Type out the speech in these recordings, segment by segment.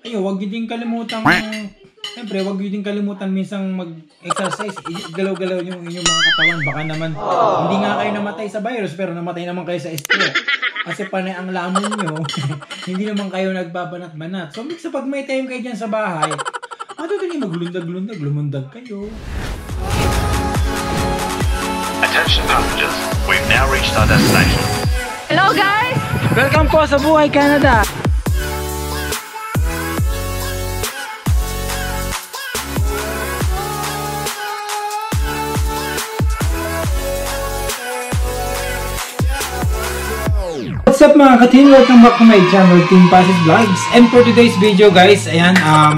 Ayun, wag niyo din kalimutan siyempre, wag niyo din kalimutan minsang mag-exercise. Galaw-galaw yung inyong mga katawan. Baka naman, hindi nga kayo namatay sa virus, pero namatay naman kayo sa stroke. Kasi panay ang lamon nyo, hindi naman kayo nagbabanat-banat. So, sa pag may time kayo dyan sa bahay, matuto niyo maglundag-lundag, lumundag kayo. Attention passengers, we've now reached our destination. Hello guys! Welcome po sa Buhay Canada! What's up mga ka-team? Welcome back to my channel, Team Passes Vlogs. And for today's video guys, ayan,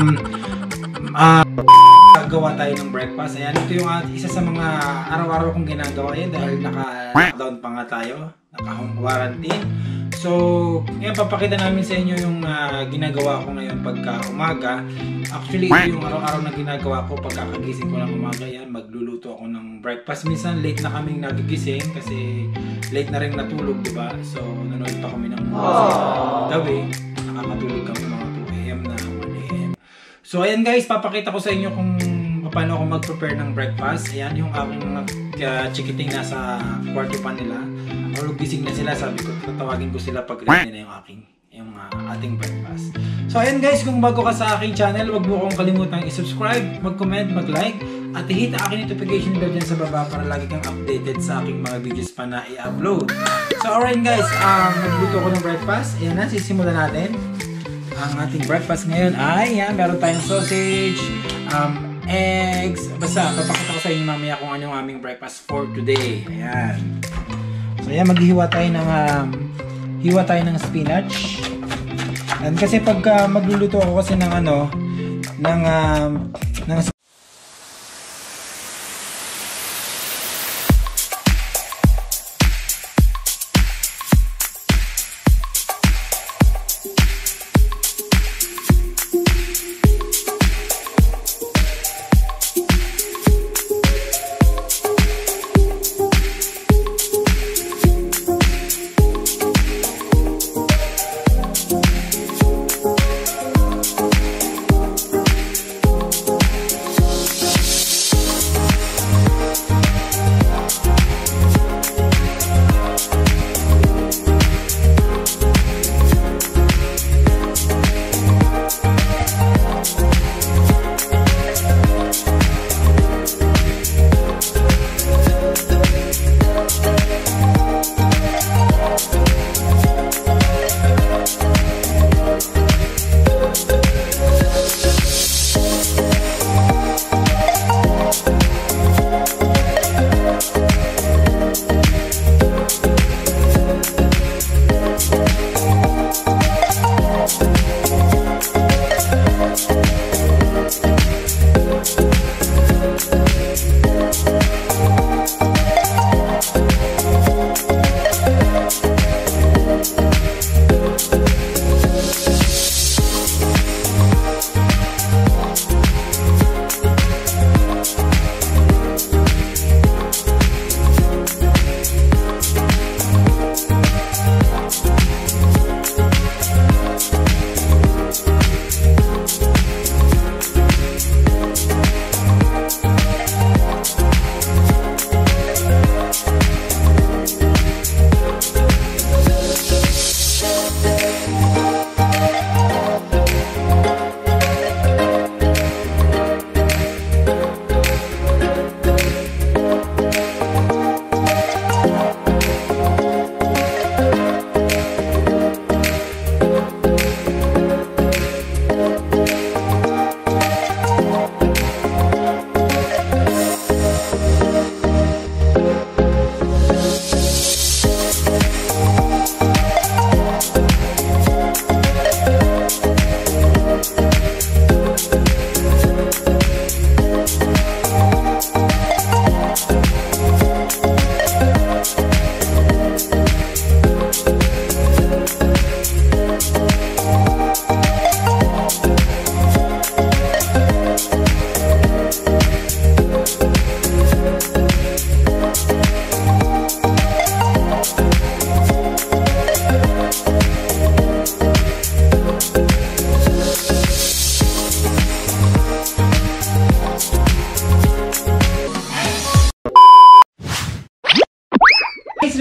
gawa tayo ng breakfast. Ayan, ito yung isa sa mga araw-araw kong ginagawa yan dahil naka-lockdown pa nga tayo, naka-home quarantine. So, ngayon papakita namin sa inyo yung ginagawa ko ngayon pagka umaga. Actually, ito yung araw-araw na ginagawa ko pagkakagising ko ng umaga. Yan, magluluto ako ng breakfast. Minsan late na kaming nagigising kasi late na rin natulog, diba? So, nanood pa kami ng gabi. Nakakatulog kami mga 2 AM na 1 AM. So, ayan guys, papakita ko sa inyo kung paano ako mag-prepare ng breakfast. Ayan, yung aking mga chikiting nasa kwarto pa nila. Or gising na sila, sabi ko, tatawagin ko sila pag ready na yung ating breakfast. So ayan guys, kung bago ka sa aking channel, huwag mo akong kalimutang i-subscribe, mag-comment, mag-like, at i-hit ang aking notification bell dyan sa baba para lagi kang updated sa aking mga videos pa na i-upload. So alright guys, nagluto ko ng breakfast. Ayan na, sisimulan natin. Ang ating breakfast ngayon ay, yan, meron tayong sausage, eggs, basta papakita ko sa inyo mamaya kung ano yung aming breakfast for today. Ayan. So ayan, maghihiwa tayo ng spinach. And kasi pag magluluto ako kasi ng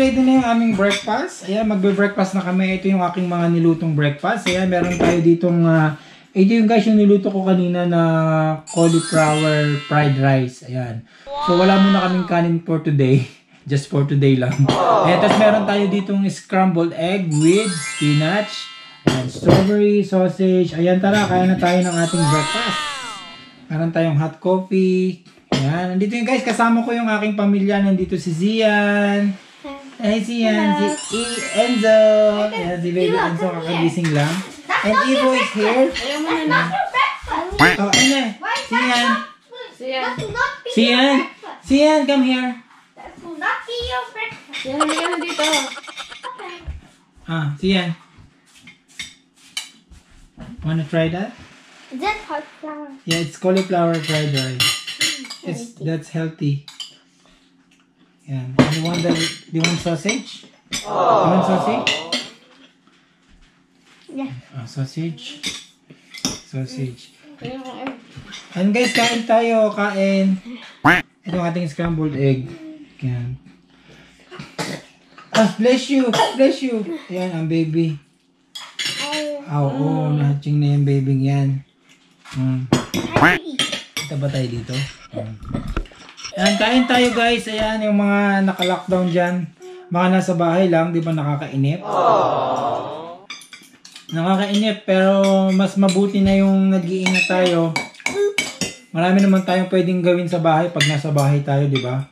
ready na yung aming breakfast. Ayan, magbe-breakfast na kami. Ito yung aking mga nilutong breakfast. Ayan, meron tayo ditong, ito yung guys yung niluto ko kanina na cauliflower fried rice. Ayan. So, wala muna kaming kanin for today. Just for today lang. Ayan, tapos meron tayo ditong scrambled egg with spinach. Ayan, strawberry, sausage. Ayan, tara, kaya na tayo ng ating breakfast. Meron tayong hot coffee. Ayan, nandito yung guys, kasama ko yung aking pamilya. Nandito si Zian. Ay, Zian. Si Enzo. Ayan, si baby Enzo, kakagising lang. And Ivo is here. Ayaw mo na na. Oh, ano? Zian. Siya. Zian, come here. Siya, halika na dito. Zian. Wanna try that? Is that hot flour? Yeah, it's cauliflower fried rice. That's healthy. Yeah. And you want sausage? You want sausage? Yeah. Sausage. Sausage. Ayaw ko, ayaw. And guys, kain tayo. Kain. Ito ang ating scrambled egg. Yan. Bless you. Bless you. Yan, ang baby. Oo, na-hatching na yung baby yan. Kita ba tayo dito? Ayan, kain tayo guys. Ayan, yung mga naka-lockdown dyan. Mga nasa bahay lang, di ba nakakainip? Nakakainip, pero mas mabuti na yung nag-iingat tayo. Marami naman tayong pwedeng gawin sa bahay pag nasa bahay tayo, di ba?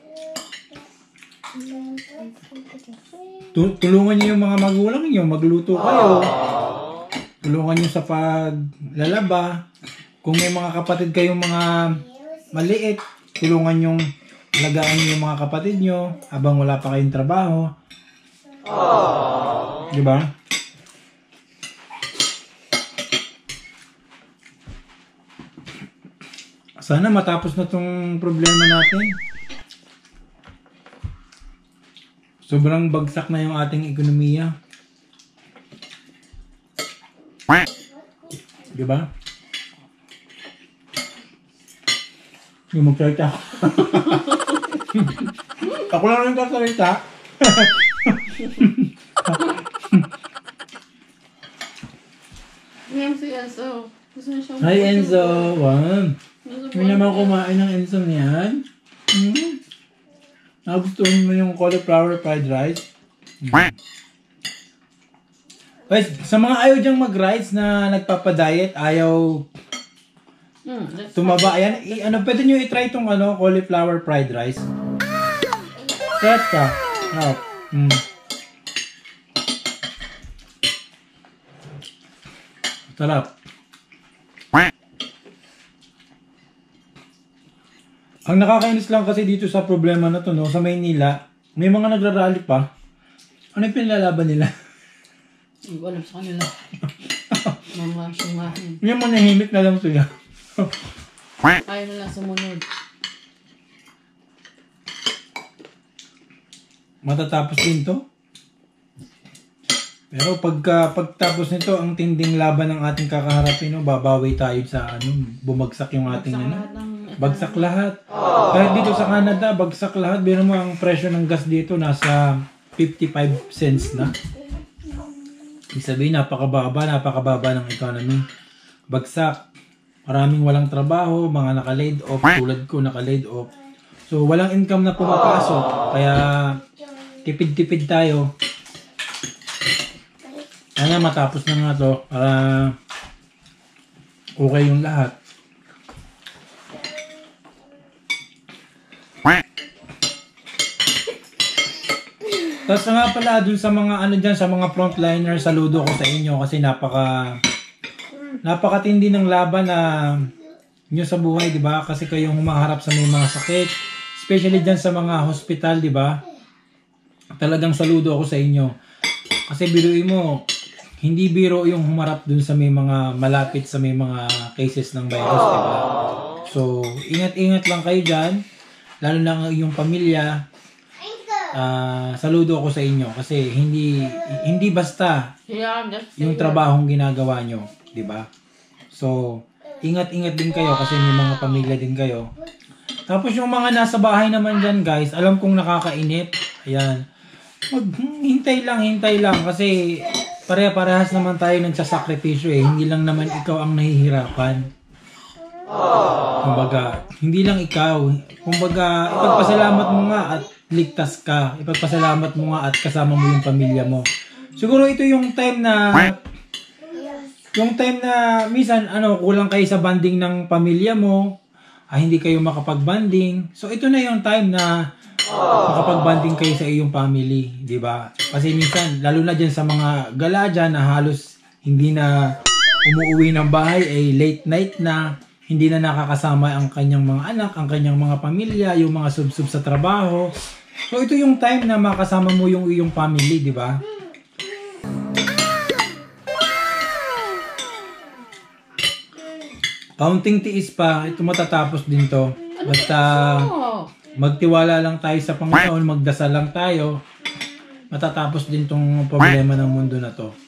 Tulungan niyo yung mga magulang niyo, magluto kayo. Tulungan niyo sa paglalaba. Kung may mga kapatid kayong mga maliit, tulungan yung alagaan niyo yung mga kapatid niyo habang wala pa kayong trabaho. Di ba? Sana matapos na tong problema natin. Sobrang bagsak na yung ating ekonomiya. Di ba? Yung magsalita. Ako lang yung kasalita. Ngayon si Enzo. Gusto na siya. Hi Enzo! Wow! Hindi naman kumain ng Enzo niyan. Nagustuhan mo yung cauliflower fried rice? Guys, sa mga ayaw dyang mag-rice na nagpapadiet, ayaw tumaba, ayan, pwede nyo i-try itong cauliflower fried rice. Sarap ka. Sarap. Ang nakakainis lang kasi dito sa problema na to, no, sa Maynila, may mga nagrarally pa. Ano yung pinlalaban nila? Hindi ko alam sa kanila. Mga syungahin. Yung manahimik na lang sila. Ayaw na lang sumunod. Matatapos din to. Pero pagtapos nito, ang tinding laban ng ating kakaharapin, no, babawi tayo sa bumagsak yung ating bagsak lahat. Kahit dito sa Canada, bagsak lahat. Biro mo ang presyo ng gas dito nasa 55 cents na. Ibig sabihin, napakababa ng economy. Bagsak. Maraming walang trabaho, mga naka-laid off, tulad ko naka-laid off. So, walang income na pumapasok. Kaya, tipid-tipid tayo. Kaya matapos na nga to para okay yung lahat. Tapos nga pala dun sa mga dyan, sa mga frontliner, saludo ko sa inyo kasi napakatindi ng laban na nyo sa buhay, di ba? Kasi kayong humaharap sa may mga sakit, especially dyan sa mga hospital, di ba? Talagang saludo ako sa inyo. Kasi biruin mo, hindi biro yung humarap dun sa may mga malapit sa may mga cases ng virus, di ba? So, ingat-ingat lang kayo dyan, lalo na ang iyong pamilya. Saludo ako sa inyo kasi hindi basta yung trabahong ginagawa nyo, di ba? So, ingat-ingat din kayo kasi may mga pamilya din kayo. Tapos yung mga nasa bahay naman dyan guys, alam kong nakakainip. Ayan. hintay lang kasi pare-parehas naman tayo nagsasakripisyo eh. Hindi lang naman ikaw ang nahihirapan. Kumbaga, hindi lang ikaw. Kumbaga, ipagpasalamat mo nga at ligtas ka. Ipagpasalamat mo nga at kasama mo yung pamilya mo. Siguro ito yung time na minsan kulang kayo sa banding ng pamilya mo, hindi kayo makapag-banding. So ito na yung time na makapag-banding kayo sa iyong family, di ba? Kasi minsan, lalo na dyan sa mga gala dyan na halos hindi na umuwi ng bahay, late night na, hindi na nakakasama ang kanyang mga anak, ang kanyang mga pamilya, yung mga sub-sub sa trabaho. So ito yung time na makasama mo yung iyong family, di ba? Kaunting tiis pa, ito matatapos din to. Basta magtiwala lang tayo sa Panginoon, magdasal lang tayo, matatapos din tong problema ng mundo na to.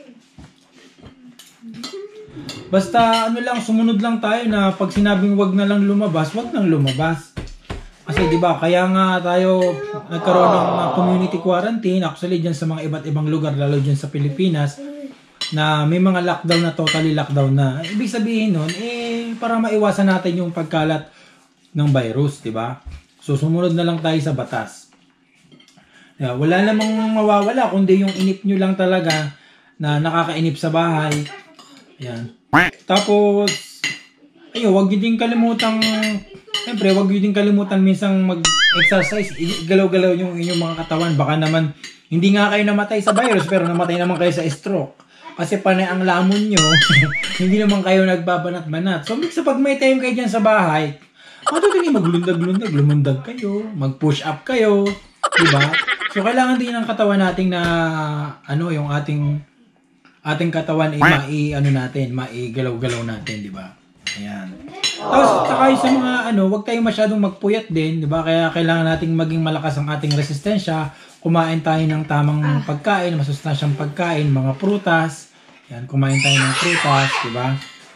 Basta sumunod lang tayo na pag sinabing wag na lang lumabas, wag nang lumabas. Kasi 'di ba, kaya nga tayo nagkaroon ng community quarantine actually diyan sa mga iba't ibang lugar, lalo diyan sa Pilipinas, na may mga lockdown na totally lockdown na. Ibig sabihin nun, para maiwasan natin yung pagkalat ng virus, 'di ba? So sumunod na lang tayo sa batas. Wala namang mawawala kundi yung inip nyo lang talaga na nakakainip sa bahay. Ayan. Tapos, wag nyo din kalimutan, siyempre, wag nyo din kalimutan minsang mag-exercise, galaw-galaw yung inyong mga katawan. Baka naman, hindi nga kayo namatay sa virus, pero namatay naman kayo sa stroke. Kasi panay ang lamon nyo, hindi naman kayo nagbabanat-banat. So, pag may time kayo dyan sa bahay, matutuloy maglundag-lundag, lumundag kayo, mag-push up kayo, diba? So, kailangan din ng katawan natin na, yung ating katawan maigalaw-galaw natin, di ba? Ayan. Tapos, saka sa mga, wag tayong masyadong magpuyat din, di ba? Kaya kailangan nating maging malakas ang ating resistensya, kumain tayo ng tamang pagkain, masustansyang pagkain, mga prutas, yan, kumain tayo ng prutas, di ba?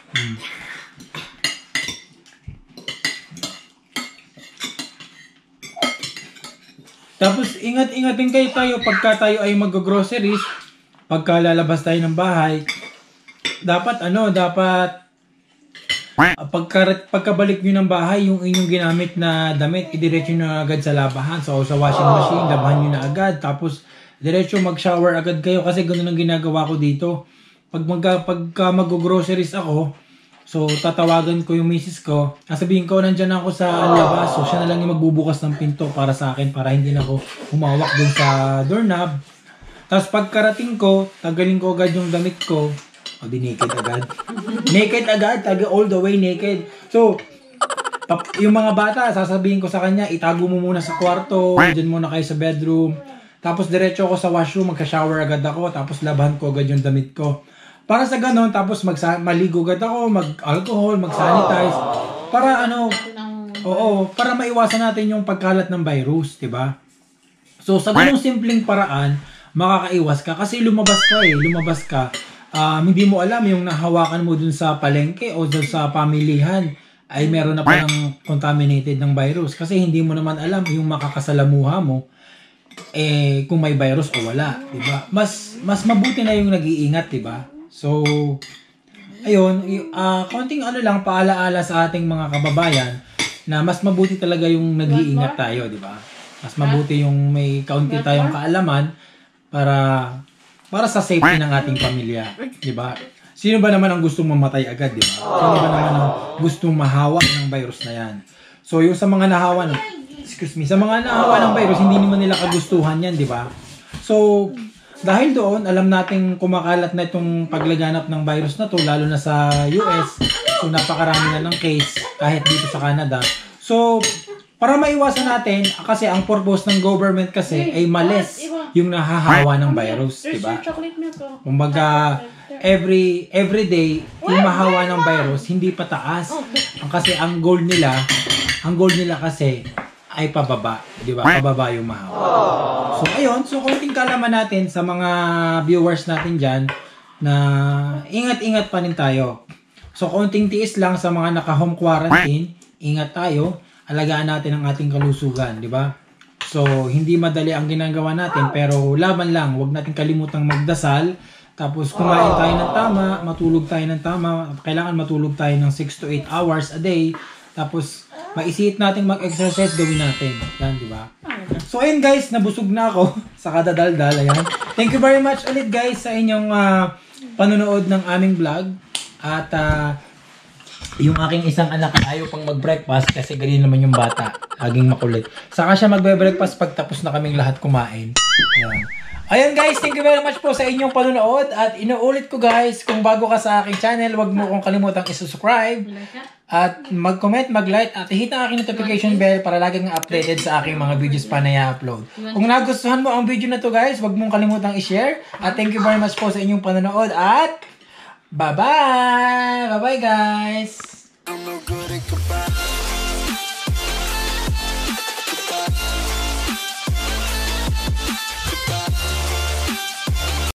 Tapos, ingat-ingatin kayo tayo pagka tayo ay mag-groceries, pagka lalabas tayo ng bahay, dapat pagkabalik nyo ng bahay, yung inyong ginamit na damit, idiretso nyo na agad sa labahan. So, sa washing machine, labahan nyo na agad. Tapos, diretso mag-shower agad kayo kasi ganoon ang ginagawa ko dito. Pagka mag-groceries ako, so, tatawagan ko yung misis ko. Sabihin ko, nandyan ako sa labas. So, siya na lang yung magbubukas ng pinto para sa akin para hindi na ako humawak dun sa doorknob. Tapos pagkarating ko, tagalin ko agad yung damit ko. Di naked agad. Naked agad, all the way naked. So, yung mga bata, sasabihin ko sa kanya, itago mo muna sa kwarto, dyan muna kayo sa bedroom. Tapos diretso ako sa washroom, magka-shower agad ako, tapos labahan ko agad yung damit ko. Para sa ganon, tapos maligo agad ako, mag-alcohol, mag-sanitize. Para para maiwasan natin yung pagkalat ng virus, diba? So, sa ganong simpleng paraan, makakaiwas ka kasi lumabas ka, hindi mo alam yung nahawakan mo dun sa palengke o dun sa pamilihan ay meron na palang contaminated ng virus kasi hindi mo naman alam yung makakasalamuha mo kung may virus o wala, diba? Mas mabuti na yung nag-iingat, diba? So, ayun, konting paalaala sa ating mga kababayan na mas mabuti talaga yung nag-iingat tayo, diba? Mas mabuti yung may kaunti tayong kaalaman para sa safety ng ating pamilya, di ba? Sino ba naman ang gustong mamatay agad, di ba? Sino ba naman ang gustong mahawak ng virus na yan? So, yung sa mga nahawa ng virus, hindi naman nila kagustuhan yan, di ba? So, dahil doon, alam nating kumakalat na itong paglaganap ng virus na to, lalo na sa US. So, napakarami na ng case, kahit dito sa Canada. So, para maiwasan natin, kasi ang purpose ng government kasi ay malis yung nahahawa ng virus, di ba? Kumbaga, every day, yung mahawa ng virus, hindi pataas. Kasi ang goal nila kasi ay pababa, di ba? Pababa yung mahawa. So, ayun. So, konting kalaman natin sa mga viewers natin dyan na ingat-ingat pa rin tayo. So, konting tiis lang sa mga naka-home quarantine. Ingat tayo. Alagaan natin ang ating kalusugan, di ba? So, hindi madali ang ginagawa natin, pero laban lang. Huwag natin kalimutang magdasal. Tapos, kumain tayo ng tama, matulog tayo ng tama. Kailangan matulog tayo ng 6 to 8 hours a day. Tapos, maisip natin mag-exercise, gawin natin. Yan, di ba? So, ayun guys, nabusog na ako sa kadadaldal. Ayan. Thank you very much ulit guys sa inyong panonood ng aming vlog. At, yung aking isang anak ayaw pang mag-breakfast kasi ganyan naman yung bata. Laging makulit. Saka siya magbe-breakfast pag tapos na kaming lahat kumain. Ayan. Ayan guys, thank you very much po sa inyong panonood. At inuulit ko guys, kung bago ka sa aking channel, huwag mo kong kalimutang isusubscribe. At mag-comment, mag-like, at hit ang aking notification bell para laging updated sa aking mga videos pa na i-upload. Kung nagustuhan mo ang video na to guys, huwag mong kalimutang i-share. At thank you very much po sa inyong panonood. At bye-bye! Bye-bye guys!